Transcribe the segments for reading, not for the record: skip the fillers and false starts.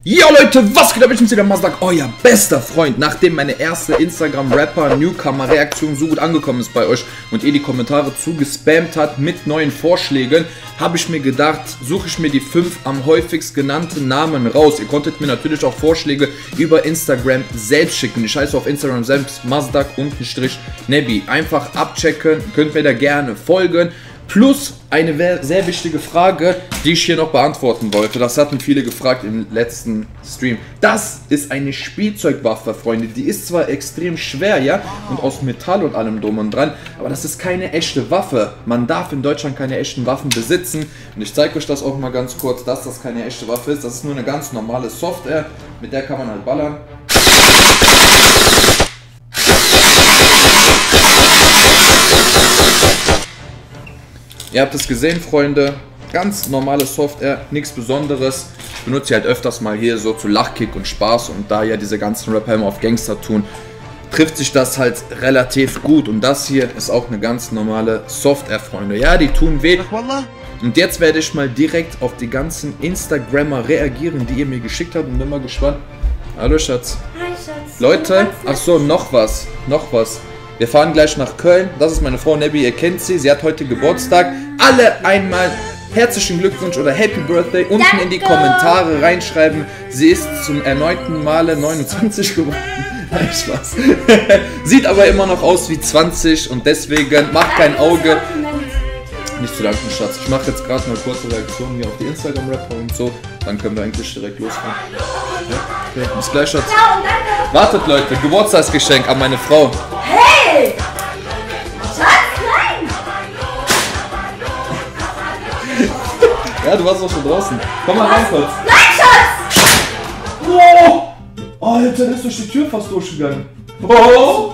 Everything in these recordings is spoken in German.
Jo Leute, was geht ab? Ich bin's wieder, Mazdak, euer bester Freund. Nachdem meine erste Instagram-Rapper-Newcomer-Reaktion so gut angekommen ist bei euch und ihr die Kommentare zugespammt habt mit neuen Vorschlägen, habe ich mir gedacht, suche ich mir die 5 am häufigst genannten Namen raus. Ihr konntet mir natürlich auch Vorschläge über Instagram selbst schicken. Ich heiße auf Instagram selbst Mazdak_Nebi. Einfach abchecken, könnt mir da gerne folgen. Plus eine sehr wichtige Frage, die ich hier noch beantworten wollte. Das hatten viele gefragt im letzten Stream. Das ist eine Spielzeugwaffe, Freunde. Die ist zwar extrem schwer, ja, und aus Metall und allem drum und dran, aber das ist keine echte Waffe. Man darf in Deutschland keine echten Waffen besitzen. Und ich zeige euch das auch mal ganz kurz, dass das keine echte Waffe ist. Das ist nur eine ganz normale Software, mit der kann man halt ballern. Ihr habt es gesehen, Freunde, ganz normale Software, nichts Besonderes. Ich benutze sie halt öfters mal hier so zu Lachkick und Spaß, und da ja diese ganzen Rapper immer auf Gangster tun, trifft sich das halt relativ gut. Und das hier ist auch eine ganz normale Software, Freunde. Ja, die tun weh. Und jetzt werde ich mal direkt auf die ganzen Instagrammer reagieren, die ihr mir geschickt habt, und bin mal gespannt. Hallo Schatz. Hi Schatz. Leute, ach so, noch was. Wir fahren gleich nach Köln. Das ist meine Frau Nebi, ihr kennt sie. Sie hat heute Geburtstag. Alle einmal herzlichen Glückwunsch oder Happy Birthday unten in die Kommentare reinschreiben. Sie ist zum erneuten Male 29 geworden. Nein, Spaß. Sieht aber immer noch aus wie 20 und deswegen macht kein Auge. Nicht zu danken, Schatz. Ich mache jetzt gerade eine kurze Reaktion hier auf die Instagram-Rapper und so. Dann können wir eigentlich direkt losfahren. Ja? Okay, bis gleich, Schatz. Wartet, Leute. Geburtstagsgeschenk an meine Frau. Hey! Schatz, nein! Ja, du warst doch schon draußen. Komm mal rein kurz. Nein, Schatz! Oh! Alter, der ist durch die Tür fast durchgegangen. Oh!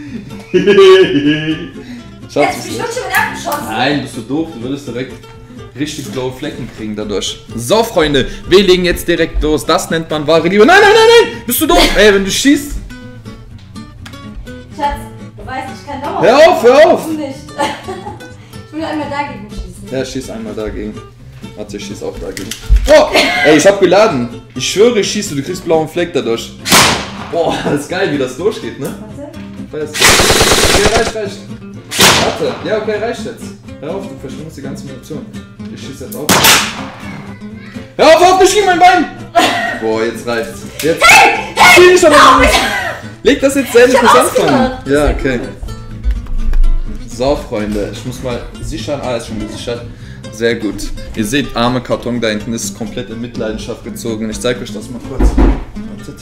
Schatz, Jetzt bist du schon mit abgeschossen. Nein, bist du doof. Du würdest direkt richtig blaue Flecken kriegen dadurch. So, Freunde, wir legen jetzt direkt los. Das nennt man wahre Liebe. Nein, nein, nein, nein! Bist du doof? Ey, wenn du schießt. Schatz, du weißt, ich kann dauernd. Hör auf, hör auf! Nicht. Ich will einmal dagegen schießen. Ja, schieß einmal dagegen. Warte, ich schieß auch dagegen. Oh! Ey, ich hab geladen. Ich schwöre, ich schieße, du kriegst blauen Fleck dadurch. Boah, das ist geil, wie das durchgeht, ne? Warte. Okay, reicht. Warte, ja, okay, reicht jetzt. Hör auf, du verschwendest die ganze Munition. Ich schieße jetzt auf. Hör auf, du schießt mein Bein! Boah, jetzt reicht's. Jetzt. Hey, leg das jetzt endlich nicht anfangen. Ja, okay. So, Freunde, ich muss mal sichern. Ah, ist schon gesichert. Sehr gut. Ihr seht, arme Karton da hinten ist komplett in Mitleidenschaft gezogen. Ich zeige euch das mal kurz. Wartet.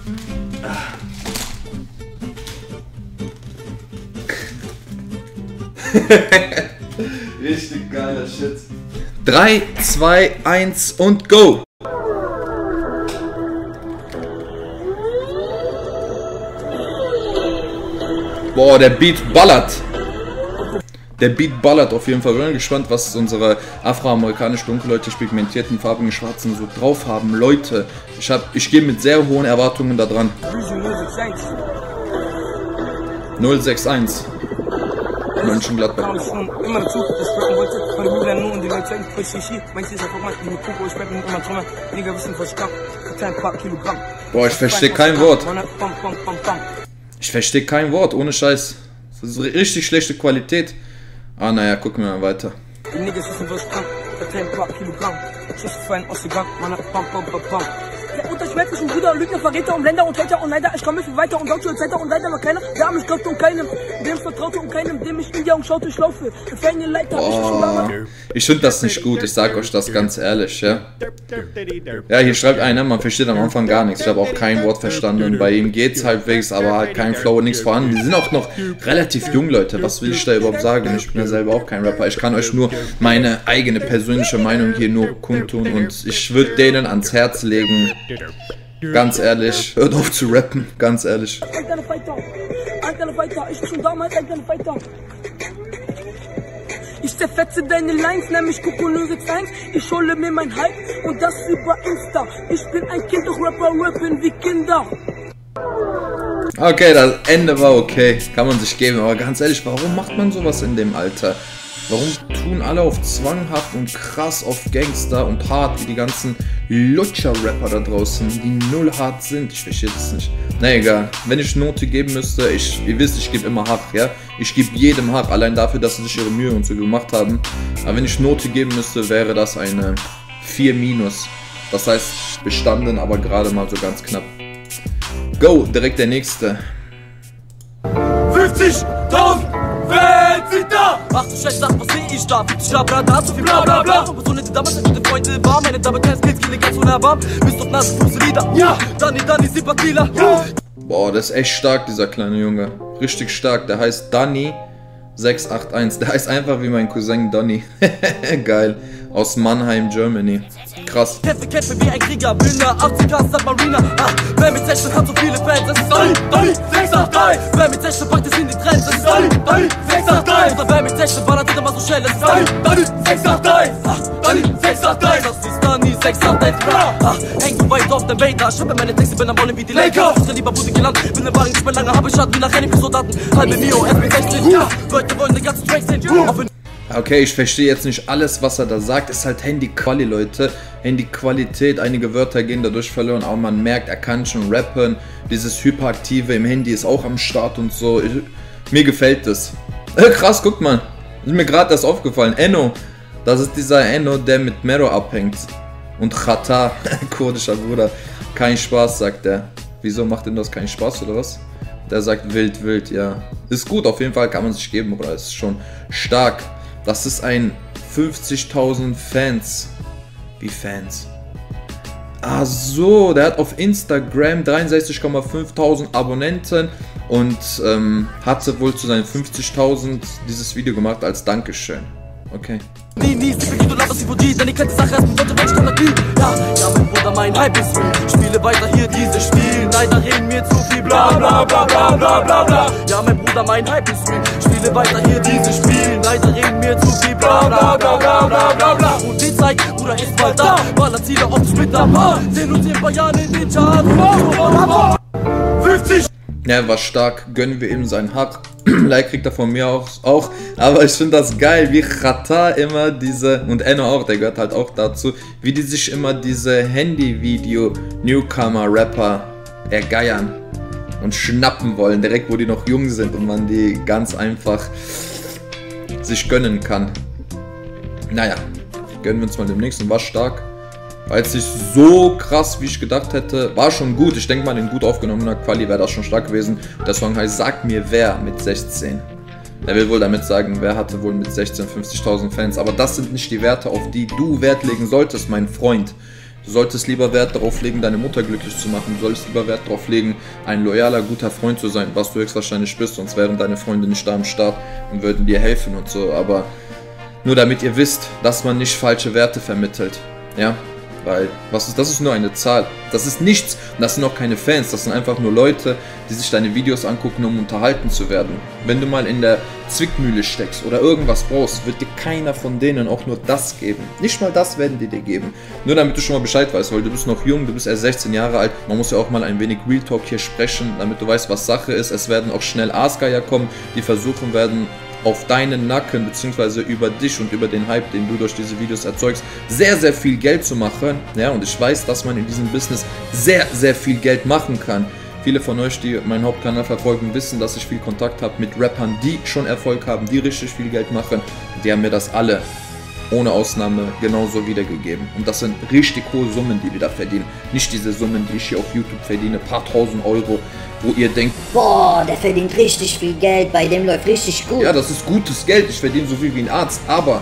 Richtig geiler Shit. 3, 2, 1 und go! Boah, der Beat ballert. Der Beat ballert auf jeden Fall. Ich bin gespannt, was unsere afroamerikanisch dunkelhäutig pigmentierten, farbigen Schwarzen so drauf haben. Leute, ich gehe mit sehr hohen Erwartungen da dran. 061. Mönchengladbach. Boah, ich verstehe kein Wort. Ich verstehe kein Wort, ohne Scheiß. Das ist richtig schlechte Qualität. Ah, naja, gucken wir mal weiter. Der unterschwärzlichen Brüder, Lügner, Verräter und Blender und Hater und Neider. Ich komme viel weiter und Deutsche Zeiter und leider noch keiner, der mich glaubte und keinem, dem vertraute und keinem, dem ich in die Augen schaute, ich laufe. Ich finde das nicht gut, ich sag euch das ganz ehrlich, ja. Ja, hier schreibt einer, man versteht am Anfang gar nichts. Ich habe auch kein Wort verstanden. Bei ihm geht's halbwegs, aber halt kein Flow und nichts vorhanden. Die sind auch noch relativ jung, Leute. Was will ich da überhaupt sagen? Ich bin ja selber auch kein Rapper. Ich kann euch nur meine eigene persönliche Meinung hier nur kundtun und ich würde denen ans Herz legen. Ganz ehrlich, hört auf zu rappen, ganz ehrlich. Ich zerfetze deine Lines, nämlich Kukulyrics 1. Ich hole mir mein Hype und das über Insta. Ich bin ein Kind, doch Rapper rappen wie Kinder. Okay, das Ende war okay, kann man sich geben, aber ganz ehrlich, warum macht man sowas in dem Alter? Warum tun alle auf zwanghaft und krass auf Gangster und hart, wie die ganzen Lutscher-Rapper da draußen, die null hart sind. Ich verstehe das nicht. Na egal, wenn ich Note geben müsste, ihr wisst, ich gebe immer Hack, ja. Ich gebe jedem Hack, allein dafür, dass sie sich ihre Mühe und so gemacht haben. Aber wenn ich Note geben müsste, wäre das eine 4-. Das heißt, bestanden, aber gerade mal so ganz knapp. Go, direkt der nächste. 50.000 Fans sind da! Ach du Scheiße, was seh ich da? 50 Jahre, da hast du viel bla bla bla. Aber so nette damals, gute Freunde war. Meine Dame, kein Skills, viele ganz unerwarm. Bist doch nasse Fuße wieder. Ja! Danny, Sympathieler. Ja! Boah, der ist echt stark, dieser kleine Junge. Richtig stark. Der heißt Danny 681. Der heißt einfach wie mein Cousin Donny. Geil. Aus Mannheim, Germany. Krass. Kämpfe wie ein Krieger, Bilder, 80k Submariner. Wer mit 16 hat so viele Fans, das ist Donny 683. Wer mit 16 packt es in die Trends, das ist Donny 683. Oder wer mit 16 ballert immer so schnell, das ist Donny 683. Donny 683. Das ist Donny 683. Häng du weit auf dem Waiter, schreibe meine Texte, bin am Rollen wie die Lakers. Ich lieber Bude gelandet, bin im Wagen, ich bin lange, habe ich wie nach einem Soldaten. Halbe Mio, mit 16. Leute wollen den ganzen Track sehen. Okay, ich verstehe jetzt nicht alles, was er da sagt. Ist halt Handy-Quali, Leute. Handy-Qualität, einige Wörter gehen dadurch verloren, aber man merkt, er kann schon rappen. Dieses Hyperaktive im Handy ist auch am Start und so. Mir gefällt das. Krass, guck mal. Ist mir gerade das aufgefallen. Enno. Das ist dieser Enno, der mit Mero abhängt. Und Chata, kurdischer Bruder. Kein Spaß, sagt er. Wieso macht ihm das keinen Spaß, oder was? Der sagt wild, wild, ja. Ist gut, auf jeden Fall kann man sich geben, Bruder. Ist schon stark. Das ist ein 50.000 Fans. Wie Fans? Ah so, der hat auf Instagram 63.500 Abonnenten und hatte wohl zu seinen 50.000 dieses Video gemacht als Dankeschön. Okay. Nie, du laberst über die, denn ich kann die Sache erst mit Leuten recht Strategie. Ja, mein Bruder, mein Hype ist real. Spiele weiter hier dieses Spiel. Leider reden mir zu viel bla bla bla bla bla bla bla. Ja, mein Bruder, mein Hype ist real. Spiele weiter hier dieses Spiel. Leider reden mir zu viel bla bla bla bla bla bla bla. Und die Zeit, Bruder, ist bald da. Baller Ziele auf Twitter, sehen uns in ein paar Jahren in den Charts. 50! Ja, war stark. Gönnen wir ihm seinen Hack. Like kriegt er von mir auch. Aber ich finde das geil, wie Chata immer diese, und Enno auch, der gehört halt auch dazu, wie die sich immer diese Handy-Video-Newcomer-Rapper ergeiern und schnappen wollen, direkt wo die noch jung sind und man die ganz einfach sich gönnen kann. Naja, gönnen wir uns mal dem nächsten. War stark. War jetzt nicht so krass, wie ich gedacht hätte. War schon gut. Ich denke mal, in gut aufgenommener Quali wäre das schon stark gewesen. Der Song heißt Sag mir wer mit 16. Er will wohl damit sagen, wer hatte wohl mit 16 50.000 Fans. Aber das sind nicht die Werte, auf die du Wert legen solltest, mein Freund. Du solltest lieber Wert darauf legen, deine Mutter glücklich zu machen. Du solltest lieber Wert darauf legen, ein loyaler, guter Freund zu sein, was du höchstwahrscheinlich bist. Sonst wären deine Freunde nicht da am Start und würden dir helfen und so. Aber nur damit ihr wisst, dass man nicht falsche Werte vermittelt. Ja? Weil, das ist nur eine Zahl. Das ist nichts. Und das sind auch keine Fans. Das sind einfach nur Leute, die sich deine Videos angucken, um unterhalten zu werden. Wenn du mal in der Zwickmühle steckst oder irgendwas brauchst, wird dir keiner von denen auch nur das geben. Nicht mal das werden die dir geben. Nur damit du schon mal Bescheid weißt, weil du bist noch jung, du bist erst 16 Jahre alt. Man muss ja auch mal ein wenig Real Talk hier sprechen, damit du weißt, was Sache ist. Es werden auch schnell Aasgeier kommen, die versuchen werden, auf deinen Nacken bzw. über dich und über den Hype, den du durch diese Videos erzeugst, sehr, sehr viel Geld zu machen. Ja, und ich weiß, dass man in diesem Business sehr, sehr viel Geld machen kann. Viele von euch, die meinen Hauptkanal verfolgen, wissen, dass ich viel Kontakt habe mit Rappern, die schon Erfolg haben, die richtig viel Geld machen. Die haben mir das alle ohne Ausnahme genauso wiedergegeben. Und das sind richtig hohe Summen, die wir da verdienen. Nicht diese Summen, die ich hier auf YouTube verdiene, paar tausend Euro, wo ihr denkt, boah, der verdient richtig viel Geld, bei dem läuft richtig gut. Ja, das ist gutes Geld, ich verdiene so viel wie ein Arzt, aber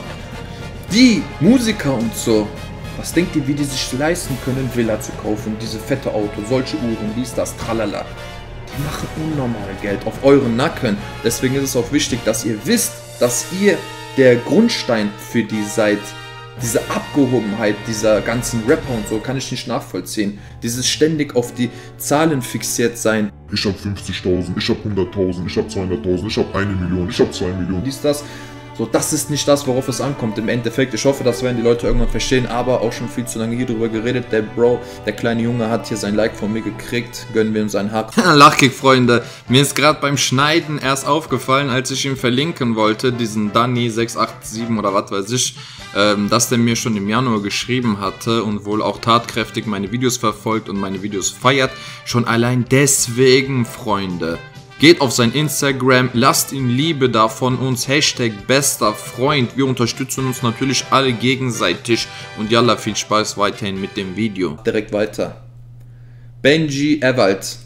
die Musiker und so, was denkt ihr, wie die sich leisten können, Villa zu kaufen, diese fette Auto, solche Uhren, dies, das, tralala. Die machen unnormal Geld auf euren Nacken. Deswegen ist es auch wichtig, dass ihr wisst, dass ihr der Grundstein für die seid. Diese Abgehobenheit dieser ganzen Rapper und so kann ich nicht nachvollziehen. Dieses ständig auf die Zahlen fixiert sein. Ich hab 50.000, ich hab 100.000, ich hab 200.000, ich hab 1 Million, ich hab 2 Millionen. Dies, das. So, das ist nicht das, worauf es ankommt im Endeffekt. Ich hoffe, das werden die Leute irgendwann verstehen, aber auch schon viel zu lange hier drüber geredet. Der Bro, der kleine Junge hat hier sein Like von mir gekriegt. Gönnen wir ihm seinen Hack. Lachkick, Freunde. Mir ist gerade beim Schneiden erst aufgefallen, als ich ihm verlinken wollte, diesen Danny687 oder was weiß ich, dass der mir schon im Januar geschrieben hatte und wohl auch tatkräftig meine Videos verfolgt und meine Videos feiert. Schon allein deswegen, Freunde. Geht auf sein Instagram, lasst ihn Liebe da von uns, Hashtag bester Freund. Wir unterstützen uns natürlich alle gegenseitig und yalla, viel Spaß weiterhin mit dem Video. Direkt weiter. Benji Ewald.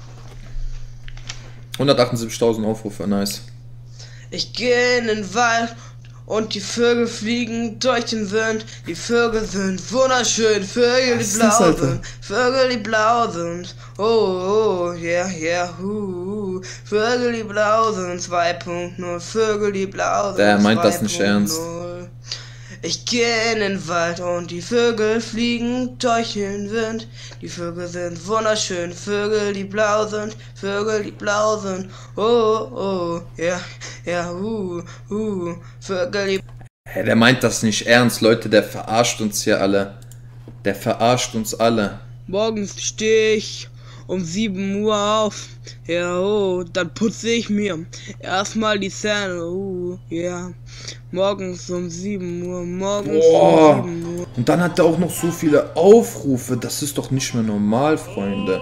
178.000 Aufrufe, nice. Ich gehe in den Wald und die Vögel fliegen durch den Wind. Die Vögel sind wunderschön, Vögel die blau sind, Vögel die blau sind. Oh, yeah, yeah, Vögel die blau sind 2.0, Vögel die blau sind. Der meint das nicht ernst. Ich gehe in den Wald und die Vögel fliegen durch den Wind. Die Vögel sind wunderschön, Vögel die blau sind, Vögel die blau sind. Oh, yeah, yeah, Vögel die... Hey, der meint das nicht ernst, Leute, der verarscht uns hier alle. Der verarscht uns alle. Morgens stehe ich um 7 Uhr auf, ja, dann putze ich mir erstmal die Zähne, ja. Morgens um 7 Uhr, morgens um 7 Uhr. Und dann hat er auch noch so viele Aufrufe, das ist doch nicht mehr normal, Freunde.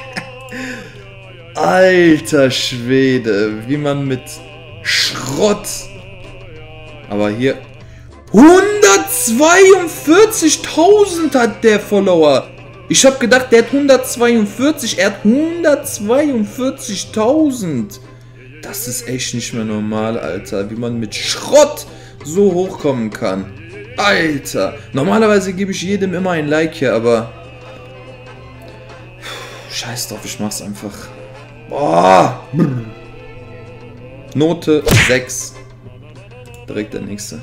Alter Schwede, wie man mit Schrott... Aber hier... 142.000 hat der Follower. Ich hab gedacht, der hat 142, er hat 142.000. Das ist echt nicht mehr normal, Alter. Wie man mit Schrott so hochkommen kann. Alter. Normalerweise gebe ich jedem immer ein Like hier, aber... Scheiß drauf, ich mach's einfach. Boah. Note 6. Direkt der nächste.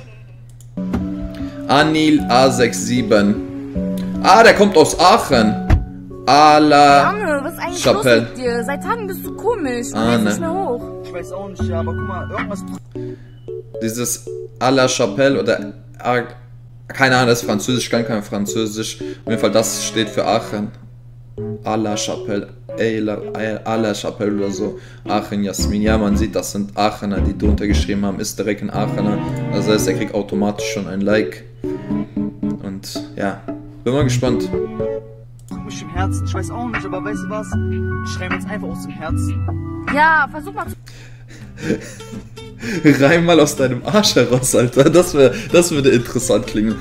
Anil A67. Ah, der kommt aus Aachen. Ala Junge, was ist eigentlich Chapelle. los mit dir? Seit Tagen bist du komisch. Du Ah, gehst ne. nicht mehr hoch. Ich weiß auch nicht, aber guck mal, irgendwas... Dieses à la Chapelle oder... keine Ahnung, das ist Französisch, ich kann kein Französisch. Auf jeden Fall, das steht für Aachen. À la Chapelle. À la Chapelle oder so. Aachen, Jasmin. Ja, man sieht, das sind Aachener, die drunter geschrieben haben. Ist direkt ein Aachener. Das heißt, er kriegt automatisch schon ein Like. Und ja, bin mal gespannt. Drück mich im Herzen, ich weiß auch nicht, aber weißt du was? Ich schreibe jetzt einfach aus dem Herzen. Ja, versuch mal zu... Reim mal aus deinem Arsch heraus, Alter. Das würde interessant klingen.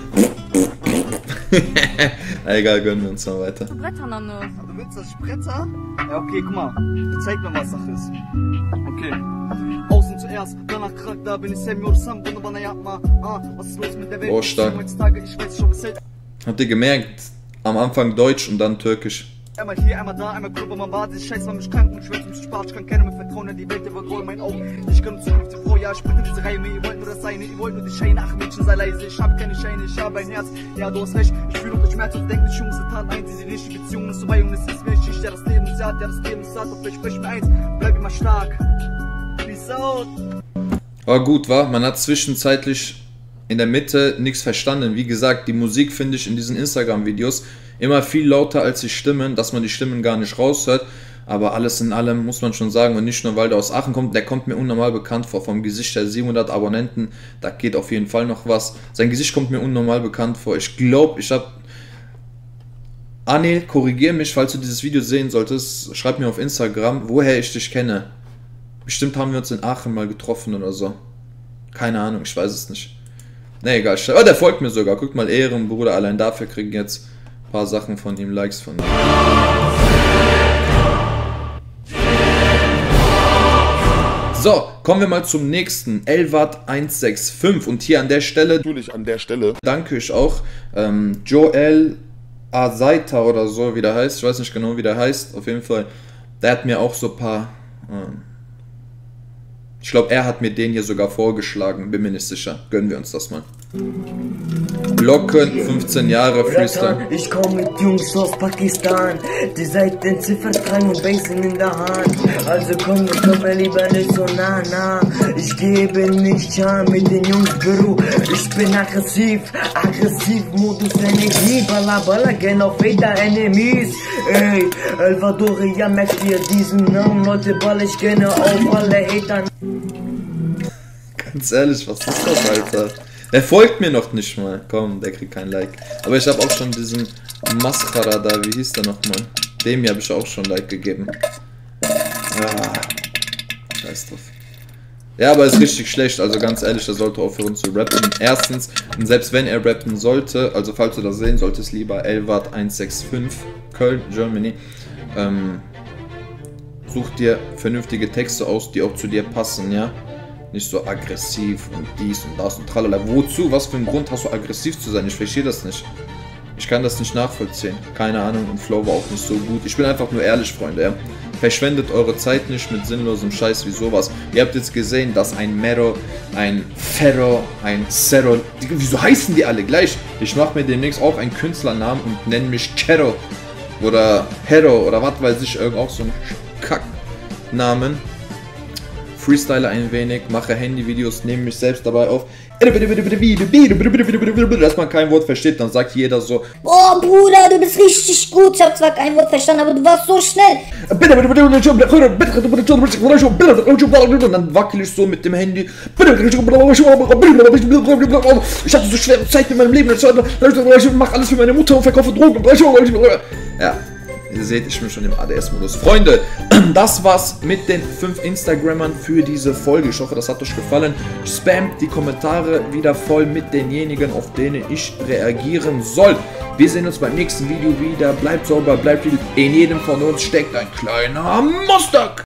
Egal, gönnen wir uns mal weiter. brettern dann nur. Du willst, dass ich bretter? Ja, okay, guck mal. Zeig mir, was Sache ist. Okay. Außen zuerst, danach krank, da bin ich Samuel Sam, Bunde bana yapma. Was ist los mit der Welt? Oh, stark. Heutzutage, ich weiß schon, was hält. Habt ihr gemerkt? Am Anfang Deutsch und dann Türkisch. Einmal hier, einmal da, einmal Club, man war sich scheiß, war mich krank und ich mich spart, ich kann keiner mehr vertrauen, die Welt, der war grau in meinen Augen. Ich kann zukünftig vor, ja, ich bitte diese Reime, ihr wollt nur das Seine, ihr wollt nur die Scheine, ach Mädchen, sei leise, ich habe keine Scheine, ich habe ein Herz, ja, du hast recht, ich fühle unter Schmerz und denke nicht, Jungs, getan eins, diese richtige Beziehung ist vorbei und es ist Milch, der das Leben ist, ja, der das Leben ist hart, doch ich sprich mir eins, bleib immer stark, peace out. War gut, war? Man hat zwischenzeitlich in der Mitte nichts verstanden. Wie gesagt, die Musik finde ich in diesen Instagram-Videos immer viel lauter als die Stimmen, dass man die Stimmen gar nicht raushört. Aber alles in allem muss man schon sagen, und nicht nur, weil der aus Aachen kommt, der kommt mir unnormal bekannt vor. Vom Gesicht her 700 Abonnenten, da geht auf jeden Fall noch was. Sein Gesicht kommt mir unnormal bekannt vor. Ich glaube, ich habe... Anil, korrigier mich, falls du dieses Video sehen solltest. Schreib mir auf Instagram, woher ich dich kenne. Bestimmt haben wir uns in Aachen mal getroffen oder so. Keine Ahnung, ich weiß es nicht. Ne, egal. Oh, der folgt mir sogar. Guck mal, Ehrenbruder. Allein dafür kriegen jetzt ein paar Sachen von ihm, Likes von ihm. So, kommen wir mal zum nächsten. Elvat165. Und hier an der Stelle... Natürlich an der Stelle. Danke ich auch. Joel Azaita oder so, wie der heißt. Ich weiß nicht genau, wie der heißt. Auf jeden Fall. Der hat mir auch so ein paar... ich glaube, er hat mir den hier sogar vorgeschlagen. Bin mir nicht sicher. Gönnen wir uns das mal. Blocken, 15 Jahre, Freestyle. Ich komm mit Jungs aus Pakistan, die seit den Ziffern tragen und Basen in der Hand. Also komm mir lieber nicht so nah. Ich gebe nicht Scham mit den Jungs Büro. Ich bin aggressiv, Modus Energie. Balla, gehen auf Hater Enemies. Ey, Elvadoria, merkt ihr diesen Namen? Leute, ball ich gerne auf alle Hater. Ganz ehrlich, was ist das, Alter? Er folgt mir noch nicht mal. Komm, der kriegt kein Like. Aber ich habe auch schon diesen Mascara da, wie hieß der nochmal? Dem hier habe ich auch schon Like gegeben. Scheiß drauf. Ja, aber ist richtig schlecht, also ganz ehrlich, er sollte aufhören zu rappen. Erstens, und selbst wenn er rappen sollte, also falls du das sehen solltest, lieber Elvat 165, Köln, Germany, such dir vernünftige Texte aus, die auch zu dir passen, ja? Nicht so aggressiv und dies und das und tralala. Wozu? Was für einen Grund hast du aggressiv zu sein? Ich verstehe das nicht. Ich kann das nicht nachvollziehen. Keine Ahnung, und Flow war auch nicht so gut. Ich bin einfach nur ehrlich, Freunde, ja? Verschwendet eure Zeit nicht mit sinnlosem Scheiß wie sowas. Ihr habt jetzt gesehen, dass ein Mero, ein Ferro, ein Zero, wieso heißen die alle gleich? Ich mache mir demnächst auch einen Künstlernamen und nenne mich Kero oder Hero oder was weiß ich, auch so einen Kacknamen. Freestyle ein wenig, mache Handyvideos, nehme mich selbst dabei auf. Dass man kein Wort versteht, dann sagt jeder so: Boah, Bruder, du bist richtig gut. Ich hab zwar kein Wort verstanden, aber du warst so schnell. Und dann wackel ich so mit dem Handy. Ich hatte so schwere Zeit in meinem Leben. Ich mache alles für meine Mutter und verkaufe Drogen. Ja. Ihr seht, ich bin schon im ADS-Modus. Freunde, das war's mit den 5 Instagrammern für diese Folge. Ich hoffe, das hat euch gefallen. Spamt die Kommentare wieder voll mit denjenigen, auf denen ich reagieren soll. Wir sehen uns beim nächsten Video wieder. Bleibt sauber, bleibt lieb. In jedem von uns steckt ein kleiner Monster.